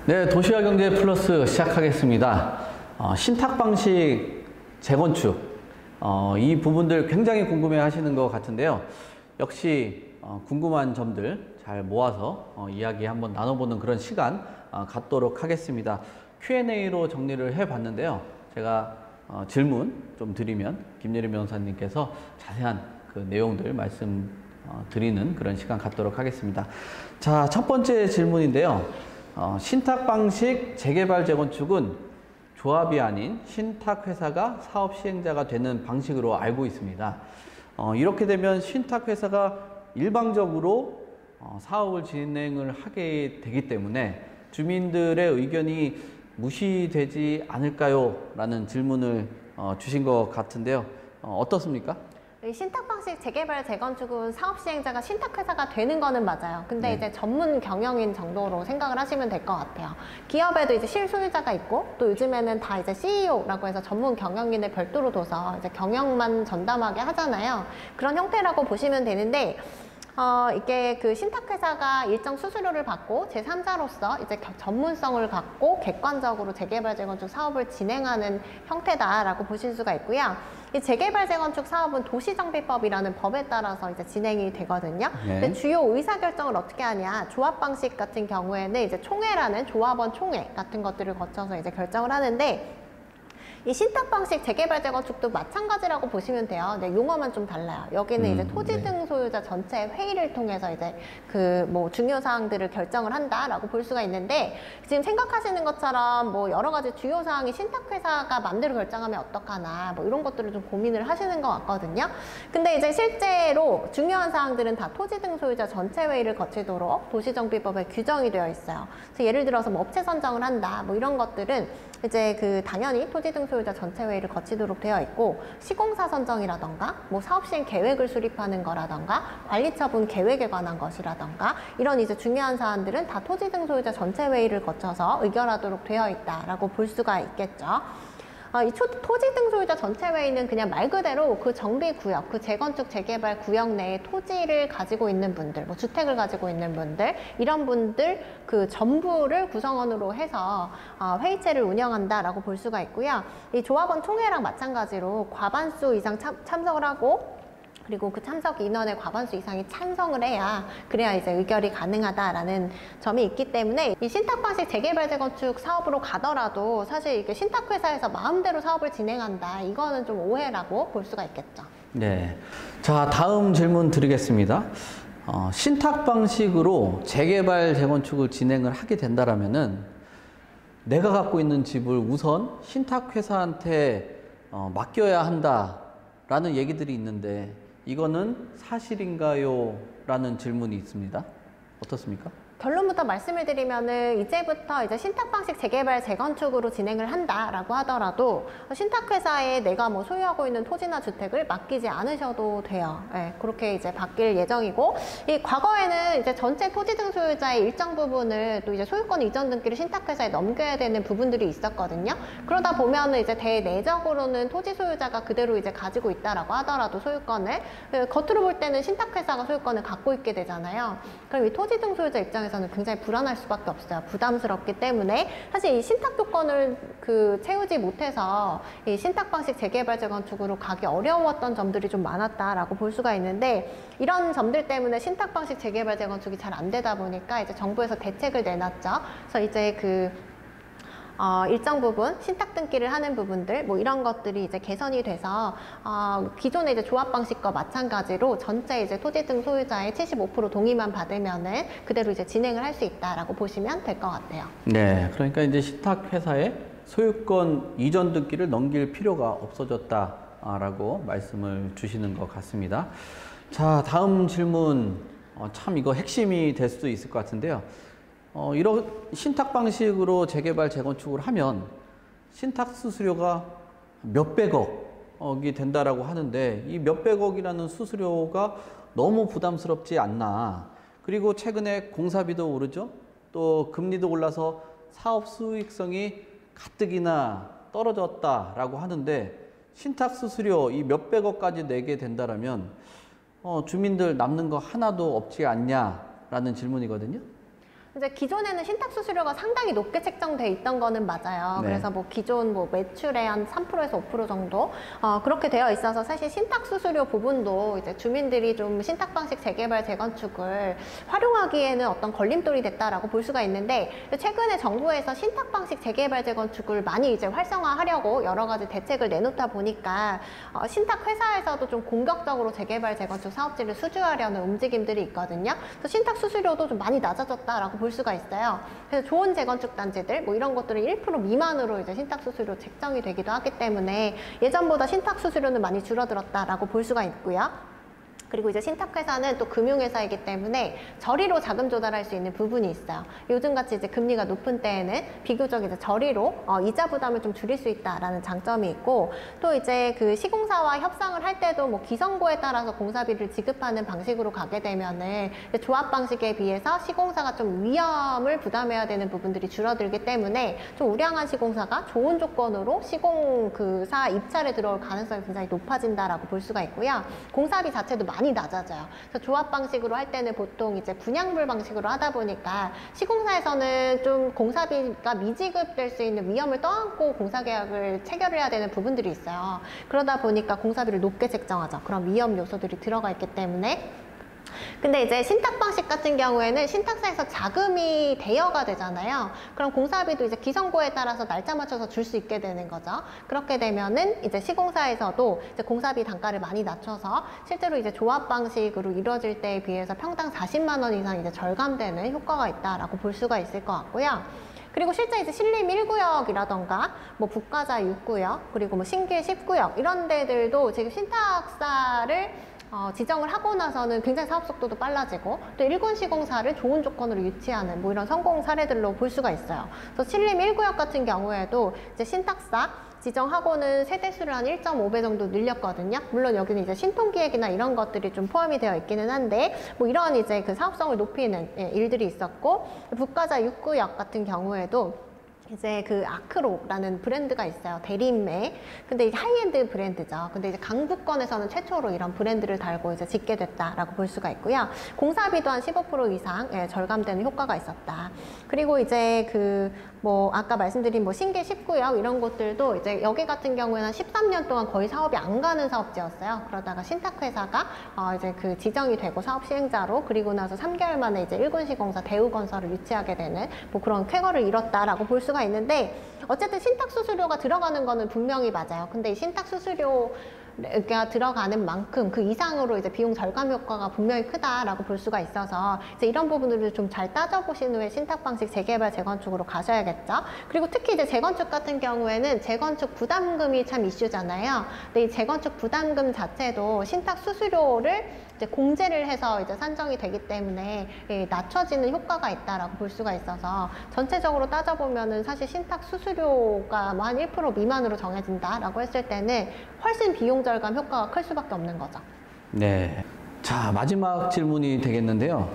네, 도시와 경제 플러스 시작하겠습니다. 신탁 방식 재건축, 이 부분들 굉장히 궁금해 하시는 것 같은데요. 역시 궁금한 점들 잘 모아서 이야기 한번 나눠보는 그런 시간 갖도록 하겠습니다. Q&A로 정리를 해봤는데요. 제가 질문 좀 드리면 김예림 변호사님께서 자세한 그 내용들 말씀 드리는 그런 시간 갖도록 하겠습니다. 자, 첫 번째 질문인데요. 신탁 방식 재개발 재건축은 조합이 아닌 신탁회사가 사업 시행자가 되는 방식으로 알고 있습니다. 이렇게 되면 신탁회사가 일방적으로 사업을 진행을 하게 되기 때문에 주민들의 의견이 무시되지 않을까요? 라는 질문을 주신 것 같은데요. 어떻습니까? 신탁 방식 재개발 재건축은 사업 시행자가 신탁회사가 되는 거는 맞아요. 근데 이제 전문 경영인 정도로 생각을 하시면 될 것 같아요. 기업에도 이제 실소유자가 있고 또 요즘에는 다 이제 CEO라고 해서 전문 경영인을 별도로 둬서 이제 경영만 전담하게 하잖아요. 그런 형태라고 보시면 되는데 이게 그 신탁회사가 일정 수수료를 받고 제3자로서 이제 전문성을 갖고 객관적으로 재개발 재건축 사업을 진행하는 형태다라고 보실 수가 있고요. 이 재개발 재건축 사업은 도시정비법이라는 법에 따라서 이제 진행이 되거든요. 근데 주요 의사결정을 어떻게 하냐? 조합 방식 같은 경우에는 이제 총회라는 조합원 총회 같은 것들을 거쳐서 이제 결정을 하는데, 이 신탁 방식 재개발 재건축도 마찬가지라고 보시면 돼요. 근데 용어만 좀 달라요. 여기는 이제 토지 등 소유자 전체 회의를 통해서 이제 그 뭐 중요 사항들을 결정을 한다라고 볼 수가 있는데, 지금 생각하시는 것처럼 뭐 여러 가지 주요 사항이 신탁 회사가 맘대로 결정하면 어떡하나 뭐 이런 것들을 좀 고민을 하시는 것 같거든요. 근데 이제 실제로 중요한 사항들은 다 토지 등 소유자 전체 회의를 거치도록 도시정비법에 규정이 되어 있어요. 그래서 예를 들어서 뭐 업체 선정을 한다 뭐 이런 것들은 이제 그 당연히 토지 등 소유자 전체 회의를 거치도록 되어 있고, 시공사 선정이라던가 뭐 사업 시행 계획을 수립하는 거라던가 관리처분 계획에 관한 것이라던가 이런 이제 중요한 사안들은 다 토지 등 소유자 전체 회의를 거쳐서 의결하도록 되어 있다라고 볼 수가 있겠죠. 이 토지 등 소유자 전체 회의는 그냥 말 그대로 그 정비구역, 그 재건축 재개발 구역 내에 토지를 가지고 있는 분들, 뭐 주택을 가지고 있는 분들, 이런 분들 그 전부를 구성원으로 해서 회의체를 운영한다라고 볼 수가 있고요. 이 조합원 총회랑 마찬가지로 과반수 이상 참석을 하고, 그리고 그 참석 인원의 과반수 이상이 찬성을 해야 그래야 이제 의결이 가능하다라는 점이 있기 때문에, 이 신탁 방식 재개발 재건축 사업으로 가더라도 사실 이게 신탁 회사에서 마음대로 사업을 진행한다, 이거는 좀 오해라고 볼 수가 있겠죠. 네. 자, 다음 질문 드리겠습니다. 신탁 방식으로 재개발 재건축을 진행을 하게 된다라면은 내가 갖고 있는 집을 우선 신탁 회사한테 맡겨야 한다라는 얘기들이 있는데, 이거는 사실인가요? 라는 질문이 있습니다. 어떻습니까? 결론부터 말씀을 드리면은 이제부터 이제 신탁 방식 재개발 재건축으로 진행을 한다라고 하더라도 신탁회사에 내가 뭐 소유하고 있는 토지나 주택을 맡기지 않으셔도 돼요. 네, 그렇게 이제 바뀔 예정이고, 이 과거에는 이제 전체 토지 등 소유자의 일정 부분을 또 이제 소유권 이전 등기를 신탁회사에 넘겨야 되는 부분들이 있었거든요. 그러다 보면은 이제 대내적으로는 토지 소유자가 그대로 이제 가지고 있다라고 하더라도 소유권을, 겉으로 볼 때는 신탁회사가 소유권을 갖고 있게 되잖아요. 그럼 이 토지 등 소유자 입장에서는 굉장히 불안할 수밖에 없어요. 부담스럽기 때문에 사실 이 신탁 요건을 채우지 못해서 이 신탁 방식 재개발 재건축으로 가기 어려웠던 점들이 좀 많았다라고 볼 수가 있는데, 이런 점들 때문에 신탁 방식 재개발 재건축이 잘 안 되다 보니까 이제 정부에서 대책을 내놨죠. 그래서 이제 일정 부분 신탁 등기를 하는 부분들 뭐 이런 것들이 이제 개선이 돼서 기존의 이제 조합 방식과 마찬가지로 전체 이제 토지 등 소유자의 75% 동의만 받으면은 그대로 이제 진행을 할 수 있다라고 보시면 될 것 같아요. 네, 그러니까 이제 신탁 회사에 소유권 이전 등기를 넘길 필요가 없어졌다라고 말씀을 주시는 것 같습니다. 자, 다음 질문, 참 이거 핵심이 될 수도 있을 것 같은데요. 이런 신탁 방식으로 재개발 재건축을 하면 신탁 수수료가 몇백억이 된다라고 하는데, 이 몇백억이라는 수수료가 너무 부담스럽지 않나. 그리고 최근에 공사비도 오르죠. 또 금리도 올라서 사업 수익성이 가뜩이나 떨어졌다라고 하는데, 신탁 수수료 이 몇백억까지 내게 된다라면 주민들 남는 거 하나도 없지 않냐라는 질문이거든요. 이제 기존에는 신탁 수수료가 상당히 높게 책정돼 있던 거는 맞아요. 네. 그래서 뭐 기존 뭐 매출의 한 3%에서 5% 정도 그렇게 되어 있어서 사실 신탁 수수료 부분도 이제 주민들이 좀 신탁 방식 재개발 재건축을 활용하기에는 어떤 걸림돌이 됐다라고 볼 수가 있는데, 최근에 정부에서 신탁 방식 재개발 재건축을 많이 이제 활성화하려고 여러 가지 대책을 내놓다 보니까 신탁 회사에서도 좀 공격적으로 재개발 재건축 사업지를 수주하려는 움직임들이 있거든요. 그래서 신탁 수수료도 좀 많이 낮아졌다라고 볼 수가 있어요. 그래서 좋은 재건축 단지들 뭐 이런 것들은 1% 미만으로 이제 신탁 수수료 책정이 되기도 하기 때문에 예전보다 신탁 수수료는 많이 줄어들었다라고 볼 수가 있고요. 그리고 이제 신탁회사는 또 금융회사이기 때문에 저리로 자금 조달할 수 있는 부분이 있어요. 요즘같이 이제 금리가 높은 때에는 비교적 이제 저리로 이자 부담을 좀 줄일 수 있다라는 장점이 있고, 또 이제 그 시공사와 협상을 할 때도 뭐 기성고에 따라서 공사비를 지급하는 방식으로 가게 되면은 조합 방식에 비해서 시공사가 좀 위험을 부담해야 되는 부분들이 줄어들기 때문에 좀 우량한 시공사가 좋은 조건으로 시공사 입찰에 들어올 가능성이 굉장히 높아진다라고 볼 수가 있고요. 공사비 자체도 많이 낮아져요. 그래서 조합 방식으로 할 때는 보통 이제 분양불 방식으로 하다 보니까 시공사에서는 좀 공사비가 미지급될 수 있는 위험을 떠안고 공사계약을 체결해야 되는 부분들이 있어요. 그러다 보니까 공사비를 높게 책정하죠. 그런 위험 요소들이 들어가 있기 때문에. 근데 이제 신탁 방식 같은 경우에는 신탁사에서 자금이 대여가 되잖아요. 그럼 공사비도 이제 기성고에 따라서 날짜 맞춰서 줄 수 있게 되는 거죠. 그렇게 되면은 이제 시공사에서도 이제 공사비 단가를 많이 낮춰서 실제로 이제 조합 방식으로 이루어질 때에 비해서 평당 40만 원 이상 이제 절감되는 효과가 있다라고 볼 수가 있을 것 같고요. 그리고 실제 이제 신림 1구역이라던가 뭐 북가자 6구역 그리고 뭐 신길 10구역 이런 데들도 지금 신탁사를 지정을 하고 나서는 굉장히 사업 속도도 빨라지고 또 일군 시공사를 좋은 조건으로 유치하는 뭐 이런 성공 사례들로 볼 수가 있어요. 그래서 신림 1구역 같은 경우에도 이제 신탁사 지정하고는 세대수를 한 1.5배 정도 늘렸거든요. 물론 여기는 이제 신통기획이나 이런 것들이 좀 포함이 되어 있기는 한데 뭐 이런 이제 그 사업성을 높이는 일들이 있었고, 북가자 6구역 같은 경우에도 이제 그 아크로라는 브랜드가 있어요. 대림매. 근데 이제 하이엔드 브랜드죠. 근데 이제 강북권에서는 최초로 이런 브랜드를 달고 이제 짓게 됐다라고 볼 수가 있고요. 공사비도 한 15% 이상 절감되는 효과가 있었다. 그리고 이제 그 뭐 아까 말씀드린 뭐 신길 10구역 이런 곳들도 이제 여기 같은 경우에는 13년 동안 거의 사업이 안 가는 사업지였어요. 그러다가 신탁회사가 이제 그 지정이 되고 사업 시행자로, 그리고 나서 3개월 만에 이제 일군시공사 대우건설을 유치하게 되는 뭐 그런 쾌거를 이뤘다라고 볼 수가 있는데, 어쨌든 신탁 수수료가 들어가는 거는 분명히 맞아요. 근데 이 신탁 수수료가 들어가는 만큼 그 이상으로 이제 비용 절감 효과가 분명히 크다라고 볼 수가 있어서 이제 이런 부분들을 좀 잘 따져보신 후에 신탁 방식 재개발 재건축으로 가셔야겠죠. 그리고 특히 이제 재건축 같은 경우에는 재건축 부담금이 참 이슈잖아요. 근데 이 재건축 부담금 자체도 신탁 수수료를 이제 공제를 해서 이제 산정이 되기 때문에 낮춰지는 효과가 있다라고 볼 수가 있어서 전체적으로 따져보면은 사실 신탁 수수료가 뭐 한 1% 미만으로 정해진다라고 했을 때는 훨씬 비용 절감 효과가 클 수밖에 없는 거죠. 네. 자, 마지막 질문이 되겠는데요.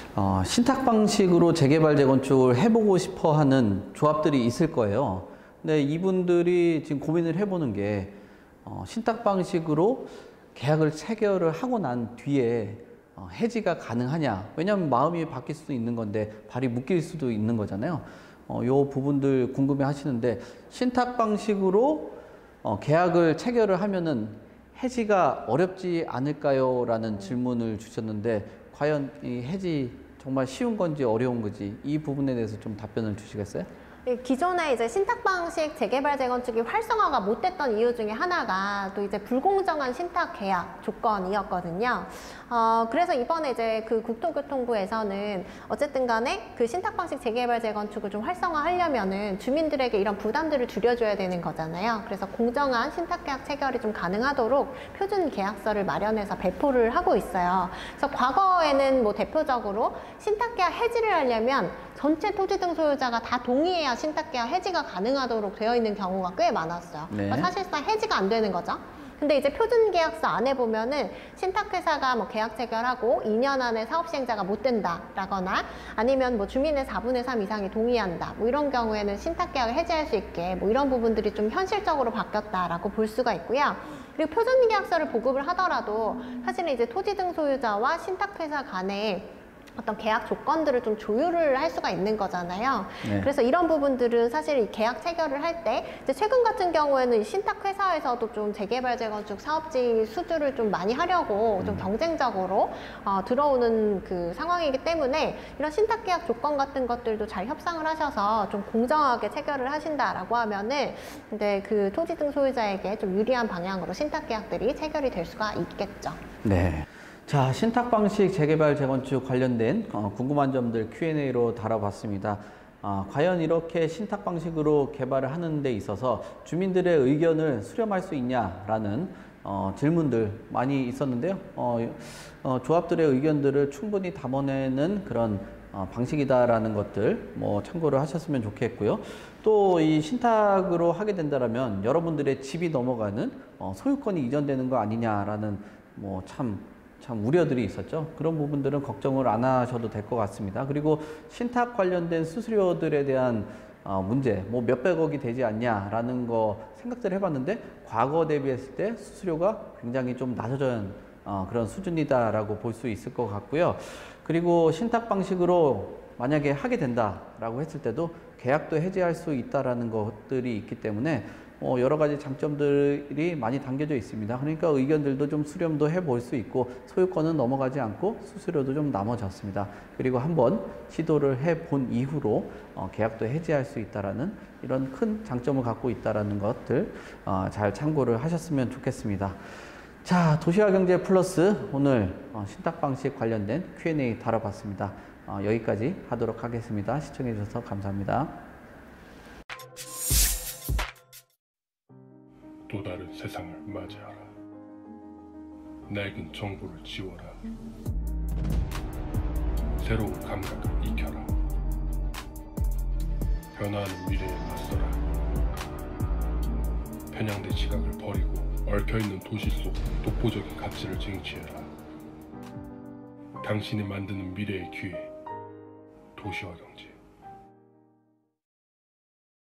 신탁 방식으로 재개발 재건축을 해보고 싶어 하는 조합들이 있을 거예요. 근데 이분들이 지금 고민을 해보는 게 신탁 방식으로 계약을 체결을 하고 난 뒤에 해지가 가능하냐. 왜냐하면 마음이 바뀔 수도 있는 건데 발이 묶일 수도 있는 거잖아요. 요 부분들 궁금해 하시는데, 신탁 방식으로 계약을 체결을 하면은 해지가 어렵지 않을까요? 라는 질문을 주셨는데, 과연 이 해지 정말 쉬운 건지 어려운 건지 이 부분에 대해서 좀 답변을 주시겠어요? 기존에 이제 신탁 방식 재개발 재건축이 활성화가 못 됐던 이유 중에 하나가 또 이제 불공정한 신탁 계약 조건이었거든요. 그래서 이번에 이제 그 국토교통부에서는 어쨌든 간에 그 신탁 방식 재개발 재건축을 좀 활성화하려면은 주민들에게 이런 부담들을 줄여줘야 되는 거잖아요. 그래서 공정한 신탁 계약 체결이 좀 가능하도록 표준 계약서를 마련해서 배포를 하고 있어요. 그래서 과거에는 뭐 대표적으로 신탁 계약 해지를 하려면 전체 토지 등 소유자가 다 동의해야 신탁 계약 해지가 가능하도록 되어 있는 경우가 꽤 많았어요. 네. 그러니까 사실상 해지가 안 되는 거죠. 근데 이제 표준 계약서 안에 보면은 신탁회사가 뭐 계약 체결하고 2년 안에 사업 시행자가 못 된다라거나 아니면 뭐 주민의 4분의 3 이상이 동의한다. 뭐 이런 경우에는 신탁 계약을 해지할 수 있게 뭐 이런 부분들이 좀 현실적으로 바뀌었다라고 볼 수가 있고요. 그리고 표준 계약서를 보급을 하더라도 사실은 이제 토지 등 소유자와 신탁회사 간에 어떤 계약 조건들을 좀 조율을 할 수가 있는 거잖아요. 네. 그래서 이런 부분들은 사실 이 계약 체결을 할 때 이제 최근 같은 경우에는 이 신탁 회사에서도 좀 재개발 재건축 사업지 수주를 좀 많이 하려고 좀 경쟁적으로 들어오는 그 상황이기 때문에 이런 신탁 계약 조건 같은 것들도 잘 협상을 하셔서 좀 공정하게 체결을 하신다라고 하면은 근데 그 토지 등 소유자에게 좀 유리한 방향으로 신탁 계약들이 체결이 될 수가 있겠죠. 네. 자, 신탁 방식 재개발 재건축 관련된 궁금한 점들 Q&A로 다뤄봤습니다. 과연 이렇게 신탁 방식으로 개발을 하는 데 있어서 주민들의 의견을 수렴할 수 있냐라는 질문들 많이 있었는데요. 조합들의 의견들을 충분히 담아내는 그런 방식이다라는 것들 참고를 하셨으면 좋겠고요. 또 이 신탁으로 하게 된다면 여러분들의 집이 넘어가는 소유권이 이전되는 거 아니냐라는 참 우려들이 있었죠. 그런 부분들은 걱정을 안 하셔도 될 것 같습니다. 그리고 신탁 관련된 수수료들에 대한 문제, 몇백억이 되지 않냐라는 거 생각들 해봤는데 과거 대비했을 때 수수료가 굉장히 좀 낮아진 그런 수준이다라고 볼 수 있을 것 같고요. 그리고 신탁 방식으로 만약에 하게 된다라고 했을 때도 계약도 해지할 수 있다라는 것들이 있기 때문에 여러 가지 장점들이 많이 담겨져 있습니다. 그러니까 의견들도 좀 수렴도 해볼 수 있고 소유권은 넘어가지 않고 수수료도 좀 나눠졌습니다. 그리고 한번 시도를 해본 이후로 계약도 해지할 수 있다라는 이런 큰 장점을 갖고 있다라는 것들 잘 참고를 하셨으면 좋겠습니다. 자, 도시화경제 플러스 오늘 신탁 방식 관련된 Q&A 다뤄봤습니다. 여기까지 하도록 하겠습니다. 시청해 주셔서 감사합니다. 또 다른 세상을 맞이하라. 낡은 정보를 지워라. 새로운 감각을 익혀라. 변화하는 미래에 맞서라. 편향된 시각을 버리고 얽혀있는 도시 속 독보적인 가치를 쟁취해라. 당신이 만드는 미래의 기회, 도시화경제.